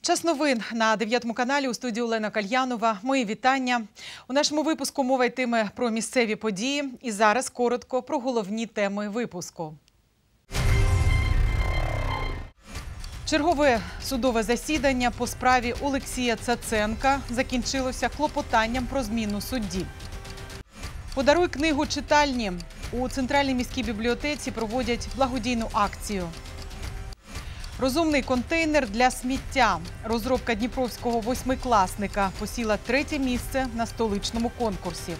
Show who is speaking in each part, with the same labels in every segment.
Speaker 1: Час новин на 9 каналі. У студії Олена Кальянова. Мої вітання. У нашому випуску мова йтиме про місцеві події. І зараз коротко про головні теми випуску. Чергове судове засідання по справі Олексія Цаценка закінчилося клопотанням про зміну судді. «Подаруй книгу читальні». У Центральній міській бібліотеці проводять благодійну акцію. Розумний контейнер для сміття. Розробка дніпровського восьмикласника посіла 3-те місце на столичному конкурсі.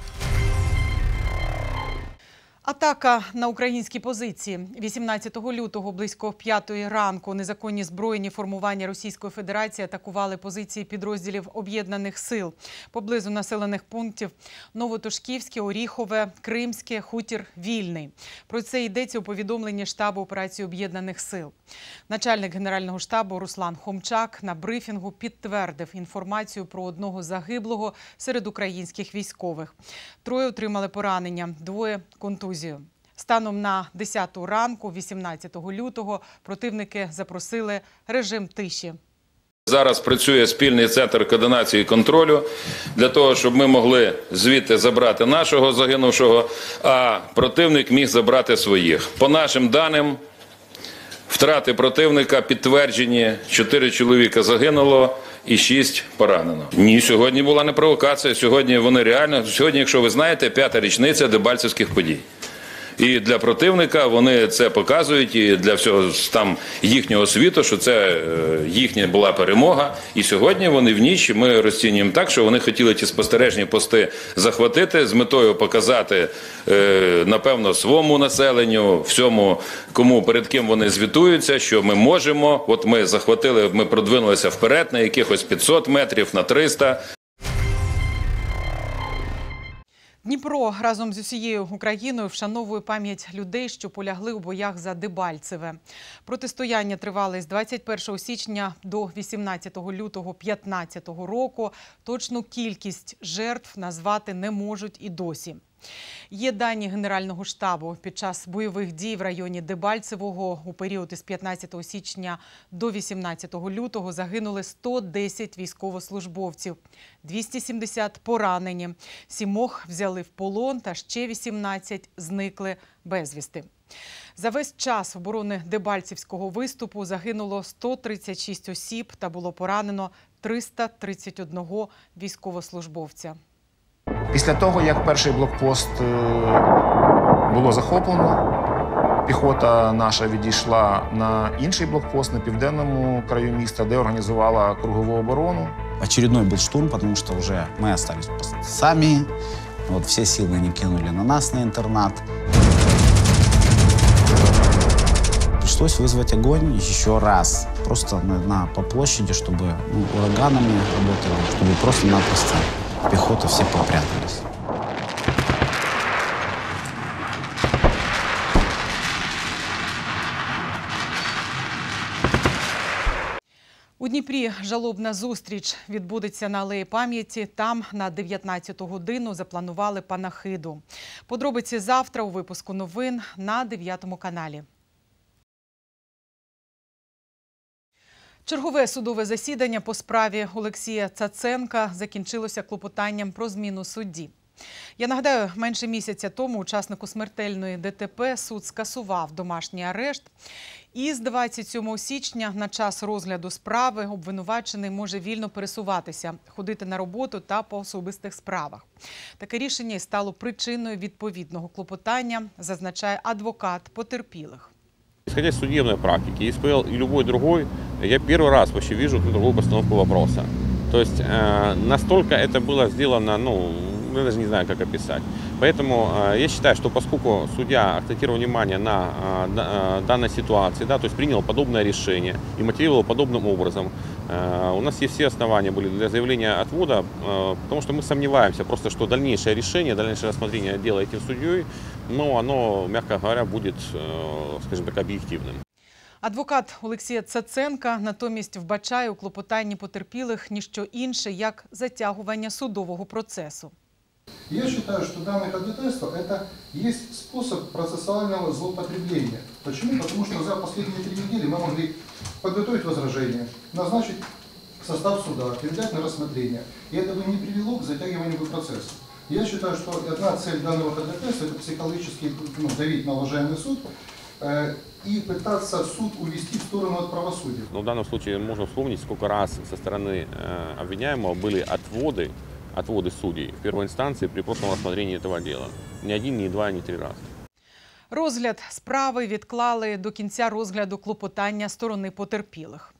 Speaker 1: Атака на українські позиції. 18 лютого близько 5-ї ранку незаконні збройні формування Російської Федерації атакували позиції підрозділів Об'єднаних сил поблизу населених пунктів Новотошківське, Оріхове, Кримське, Хутір Вільний. Про це йдеться у повідомленні штабу операції Об'єднаних сил. Начальник Генерального штабу Руслан Хомчак на брифінгу підтвердив інформацію про одного загиблого серед українських військових. 3 отримали поранення, 2 – контузію. Станом на 10-ту ранку, 18 лютого, противники запросили режим тиші.
Speaker 2: Зараз працює спільний центр координації і контролю для того, щоб ми могли звідти забрати нашого загинувшого, а противник міг забрати своїх. По нашим даним, втрати противника підтверджені: 4 чоловіка загинуло і 6 поранено. Ні, сьогодні була не провокація, сьогодні вони реально, якщо ви знаєте, 5-та річниця Дебальцевських подій. І для противника вони це показують, і для всього там їхнього світу, що це їхня була перемога. І сьогодні вони в ніч, ми розцінюємо так, що вони хотіли ті спостережні пости захватити з метою показати, напевно, своєму населенню, всьому, перед ким вони звітуються, що ми можемо, от ми захватили, ми продвинулися вперед на якихось 500 метрів, на 300.
Speaker 1: Дніпро разом з усією Україною вшановує пам'ять людей, що полягли у боях за Дебальцеве. Протистояння тривали з 21 січня до 18 лютого 2015 року. Точну кількість жертв назвати не можуть і досі. Є дані Генерального штабу. Під час бойових дій в районі Дебальцевого у період із 15 січня до 18 лютого загинули 110 військовослужбовців, 270 поранені, 7 взяли в полон та ще 18 зникли безвісти. За весь час оборони Дебальцевського виступу загинуло 136 осіб та було поранено 331 військовослужбовця.
Speaker 3: Після того, як перший блокпост було захоплено, піхота наша відійшла на інший блокпост на південному краю міста, де організувала кругову оборону.
Speaker 4: Очередной был штурм, потому что уже мы остались сами. Вот все силы они кинули на нас, на интернат. Пришлось вызвать огонь еще раз, просто по площади, чтобы ураганами работали, чтобы просто-напросто пехота все попрятались.
Speaker 1: У Дніпрі жалобна зустріч відбудеться на Алеї Пам'яті. Там на 19-ту годину запланували панахиду. Подробиці завтра у випуску новин на 9 каналі. Чергове судове засідання по справі Олексія Цаценка закінчилося клопотанням про зміну судді. Я нагадаю, менше місяця тому учаснику смертельної ДТП суд скасував домашній арешт. І з 27 січня на час розгляду справи обвинувачений може вільно пересуватися, ходити на роботу та по особистих справах. Таке рішення і стало причиною відповідного клопотання, зазначає адвокат потерпілих.
Speaker 5: Исходя из судебной практики, ИСПЛ и любой другой, я первый раз вообще вижу другую постановку вопроса. То есть настолько это было сделано, я даже не знаю, как описать. Поэтому я считаю, что поскольку судья акцентировал внимание на данной ситуации, то есть принял подобное решение и мотивировал подобным образом, у нас есть все основания были для заявления отвода, потому что мы сомневаемся просто, что дальнейшее решение, дальнейшее рассмотрение дела этим судьей, оно, мягко говоря, будет, скажем так, объективным.
Speaker 1: Адвокат Олексія Цаценка натомість вбачає у клопотанні потерпілих ніщо інше, як затягування судового процесу.
Speaker 6: Я считаю, что данное ходатайство – это есть способ процессуального злоупотребления. Почему? Потому что за последние 3 недели мы могли подготовить возражение, назначить состав суда, передать на рассмотрение. И это бы не привело к затягиванию процесса. Я считаю, что одна цель данного ходатайства – это психологически давить на уважаемый суд и пытаться суд увести в сторону от правосудия.
Speaker 5: Но в данном случае можно вспомнить, сколько раз со стороны обвиняемого были отводы судей в первой инстанции при прошлом рассмотрении этого дела. Ни 1, ни 2, ни 3 раза.
Speaker 1: Розгляд справи відклали до кінця розгляду клопотання сторони потерпілих.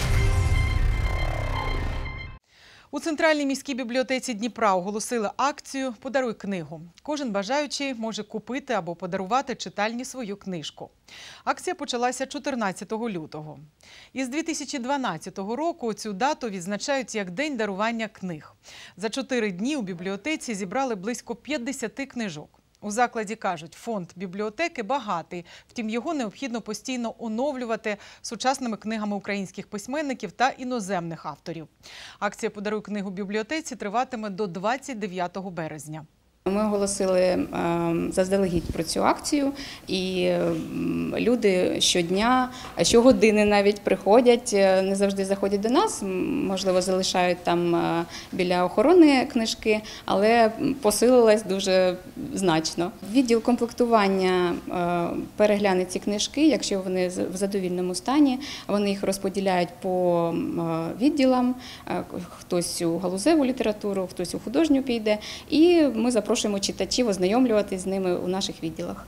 Speaker 1: У Центральній міській бібліотеці Дніпра оголосили акцію «Подаруй книгу». Кожен бажаючий може купити або подарувати читальні свою книжку. Акція почалася 14 лютого. Із 2012 року цю дату відзначають як День дарування книг. За 4 дні у бібліотеці зібрали близько 50 книжок. У закладі кажуть, фонд бібліотеки багатий, втім його необхідно постійно оновлювати сучасними книгами українських письменників та іноземних авторів. Акція «Подаруй книгу бібліотеці» триватиме до 29 березня.
Speaker 7: Ми оголосили заздалегідь про цю акцію, і люди щодня, щогодини навіть приходять, не завжди заходять до нас, можливо, залишають там біля охорони книжки, але посилилась дуже значно. Відділ комплектування перегляне ці книжки, якщо вони в задовільному стані, вони їх розподіляють по відділам, хтось у галузеву літературу, хтось у художню піде, і ми запрошуємо читачів ознайомлюватись з ними у наших відділах.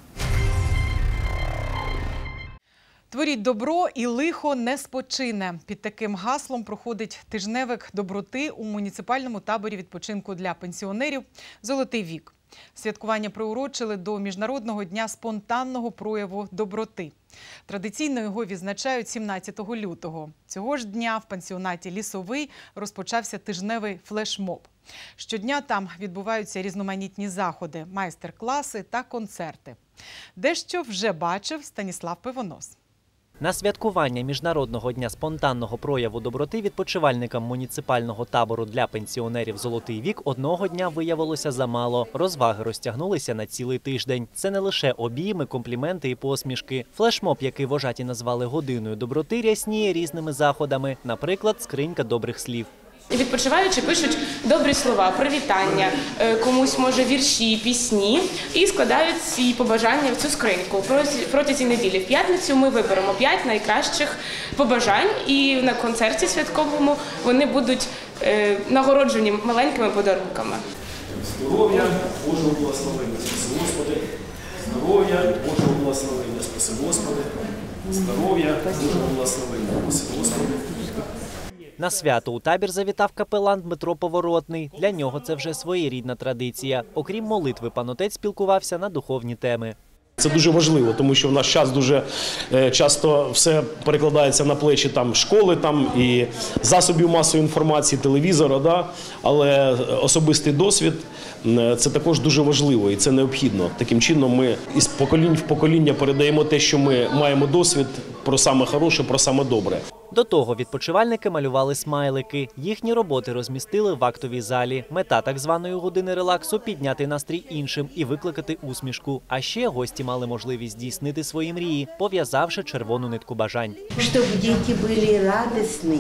Speaker 1: Творіть добро і лихо не спочине. Під таким гаслом проходить тижневик доброти у муніципальному таборі відпочинку для пенсіонерів «Золотий вік». Святкування приурочили до Міжнародного дня спонтанного прояву доброти. Традиційно його відзначають 17 лютого. Цього ж дня в пансіонаті «Лісовий» розпочався тижневий флешмоб. Щодня там відбуваються різноманітні заходи, майстер-класи та концерти. Дещо вже бачив Станіслав Пивонос.
Speaker 8: На святкування Міжнародного дня спонтанного прояву доброти відпочивальникам муніципального табору для пенсіонерів «Золотий вік» одного дня виявилося замало. Розваги розтягнулися на цілий тиждень. Це не лише обійми, компліменти і посмішки. Флешмоб, який вожаті назвали «Годиною доброти», рясніє різними заходами. Наприклад, скринька добрих слів.
Speaker 9: Відпочиваючи пишуть добрі слова, привітання, комусь, може, вірші, пісні і складають свої побажання в цю скриньку. Протягом неділі в п'ятницю ми виберемо 5 найкращих побажань і на концерті святковому вони будуть нагороджені маленькими подарунками.
Speaker 10: Здоров'я, Божого благословення, спаси Господи. Здоров'я, Божого благословення, спаси Господи. Здоров'я, Божого благословення, спаси Господи.
Speaker 8: На свято у табір завітав капелан Дмитро Поворотний. Для нього це вже своєрідна традиція. Окрім молитви, пан отець спілкувався на духовні теми.
Speaker 10: Це дуже важливо, тому що в наш час дуже часто все перекладається на плечі школи і засобів масової інформації, телевізора, да? Але особистий досвід – це також дуже важливо і це необхідно. Таким чином ми із поколінь в покоління передаємо те, що ми маємо досвід про саме хороше, про саме добре.
Speaker 8: До того відпочивальники малювали смайлики. Їхні роботи розмістили в актовій залі. Мета так званої години релаксу – підняти настрій іншим і викликати усмішку. А ще гості мали можливість здійснити свої мрії, пов'язавши червону нитку бажань.
Speaker 11: Щоб діти були радісні,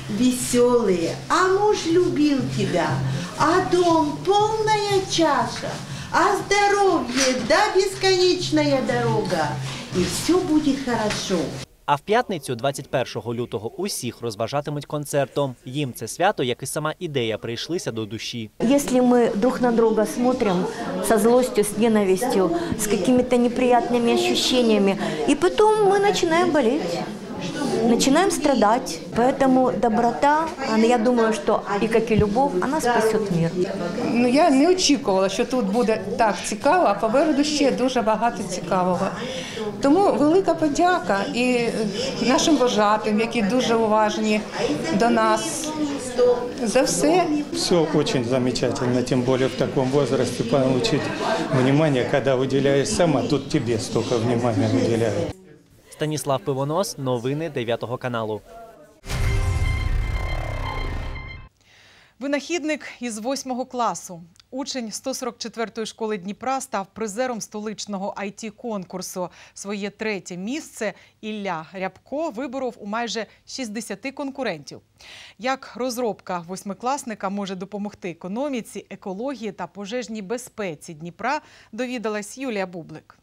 Speaker 11: веселі, а муж любив тебе, а дом – повна чаша, а здоров'я – да безконечна дорога, і все буде добре.
Speaker 8: А в п'ятницю, 21 лютого, усіх розважатимуть концертом. Їм це свято, як і сама ідея, прийшлися до душі.
Speaker 12: Якщо ми друг на друга смотрим со злостю, з ненавистю, з какими-то неприятными ощущениями, і потім ми починаємо боліти. Начинаем страдать. Поэтому доброта, я думаю, что и как и любовь, она спасет мир.
Speaker 13: Я не очікувала, що тут буде так цікаво, а попереду ще дуже багато цікавого. Тому велика подяка і нашим вожатим, які дуже уважні до нас. За все.
Speaker 14: Все очень замечательно, тем более в таком возрасте получить внимание, когда уделяешь сам, а тут тебе столько внимания уделяют.
Speaker 8: Станіслав Пивонос, новини 9 каналу.
Speaker 1: Винахідник із 8 класу. Учень 144-ї школи Дніпра став призером столичного IT-конкурсу. Своє третє місце Ілля Рябко виборов у майже 60 конкурентів. Як розробка восьмикласника може допомогти економіці, екології та пожежній безпеці Дніпра, довідалась Юлія Бублик.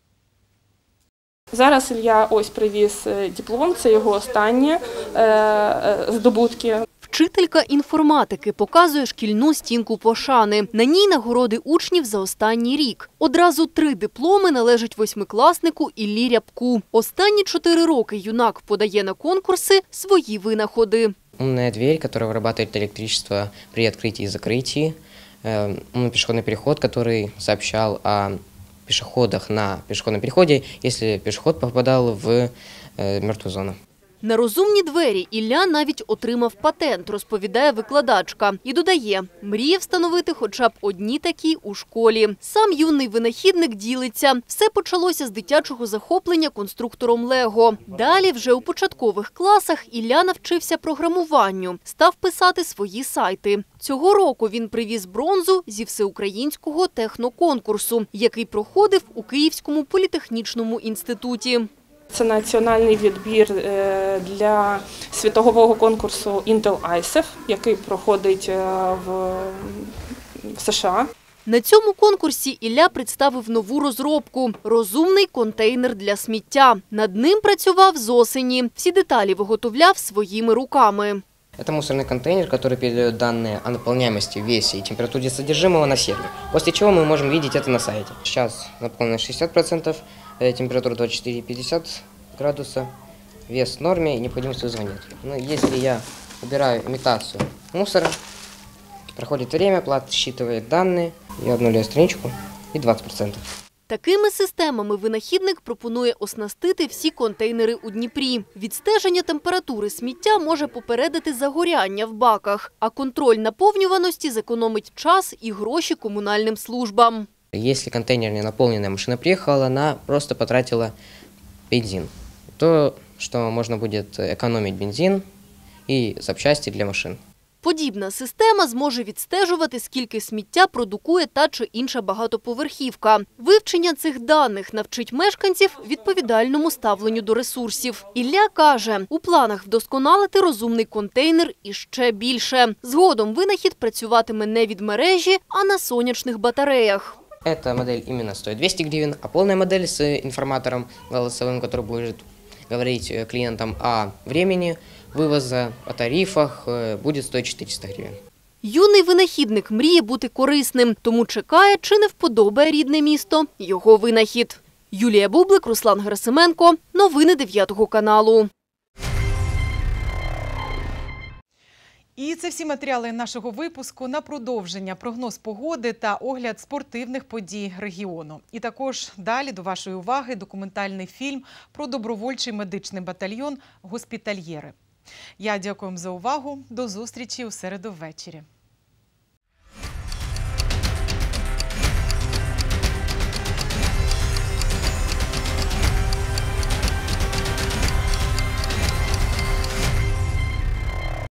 Speaker 9: Зараз Ілля ось привіз диплом, це його останні здобутки.
Speaker 15: Вчителька інформатики показує шкільну стінку пошани. На ній нагороди учнів за останній рік. Одразу 3 дипломи належать восьмикласнику Іллі Рябку. Останні 4 роки юнак подає на конкурси свої винаходи.
Speaker 16: Умная дверь, которая вырабатывает электричество при открытии и закрытии. Умный пешеходный переход, который сообщал о пешеходах на пешеходном переходе, если пешеход попадал в мертвую зону.
Speaker 15: На розумні двері Ілля навіть отримав патент, розповідає викладачка. І додає, мріє встановити хоча б одні такі у школі. Сам юний винахідник ділиться. Все почалося з дитячого захоплення конструктором Лего. Далі, вже у початкових класах, Ілля навчився програмуванню. Став писати свої сайти. Цього року він привіз бронзу зі всеукраїнського техноконкурсу, який проходив у Київському політехнічному інституті.
Speaker 9: Це національний відбір для світового конкурсу Intel ISEF, який проходить в США.
Speaker 15: На цьому конкурсі Ілля представив нову розробку – розумний контейнер для сміття. Над ним працював з осені. Всі деталі виготовляв своїми руками.
Speaker 16: Это мусорный контейнер, который передает данные о наполняемости, весе и температуре содержимого на сервер, после чего мы можем видеть это на сайте. Сейчас наполнено 60%, температура 24-50 градусов, вес в норме и необходимость вызвания. Но если я убираю имитацию мусора, проходит время, плата считывает данные, я обнуляю страничку и 20%.
Speaker 15: Такими системами винахідник пропонує оснастити всі контейнери у Дніпрі. Відстеження температури сміття може попередити загоряння в баках, а контроль наповнюваності зекономить час і гроші комунальним службам.
Speaker 16: Если контейнер не наполненная машина приехала, она просто потратила бензин. То, что можно будет экономить бензин и запчасти для машин.
Speaker 15: Подібна система зможе відстежувати, скільки сміття продукує та чи інша багатоповерхівка. Вивчення цих даних навчить мешканців відповідальному ставленню до ресурсів. Ілля каже, у планах вдосконалити розумний контейнер і ще більше. Згодом винахід працюватиме не від мережі, а на сонячних батареях.
Speaker 16: Эта модель именно стоит 200 гривен, а полная модель с информатором голосовым, который будет говорить клиентам о времени вивозу, о тарифах, буде стоїти 400 гривень.
Speaker 15: Юний винахідник мріє бути корисним, тому чекає, чи не вподобає рідне місто його винахід. Юлія Бублик, Руслан Герасименко. Новини 9 каналу.
Speaker 1: І це всі матеріали нашого випуску. На продовження прогноз погоди та огляд спортивних подій регіону. І також далі до вашої уваги документальний фільм про добровольчий медичний батальйон «Госпітальєри». Я дякую вам за увагу. До зустрічі у середу ввечері.